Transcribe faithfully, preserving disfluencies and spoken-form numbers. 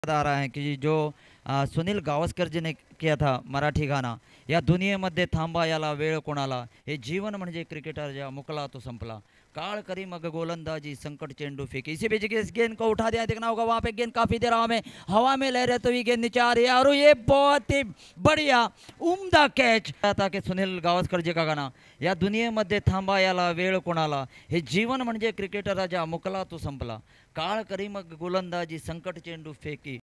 आ रहा है कि जो अ, सुनील गावस्कर जी ने किया था मराठी गाना, या दुनियेमध्ये थांबा याला वेळ कोणाला, हे जीवन म्हणजे क्रिकेटर ज्या मुकला तो संपला, काळ करी मग गोलंदाजी संकट चेंडू फेंकी, इसी बीच इस गेंद को उठा दिया, देखना होगा वहाँ पे गेंद काफ़ी देर हवा में हवा में लहराते हुए गेंद नीचे आ रही है और ये बहुत ही बढ़िया उम्दा कैच था कि सुनील गावस्कर जी का गाना, या दुनियेमध्ये थांबा याला वेळ कोणाला, हे जीवन म्हणजे क्रिकेटर ज्या मुकला तो संपला, काळ करी मग गोलंदाजी संकट चेंडू फेंकी.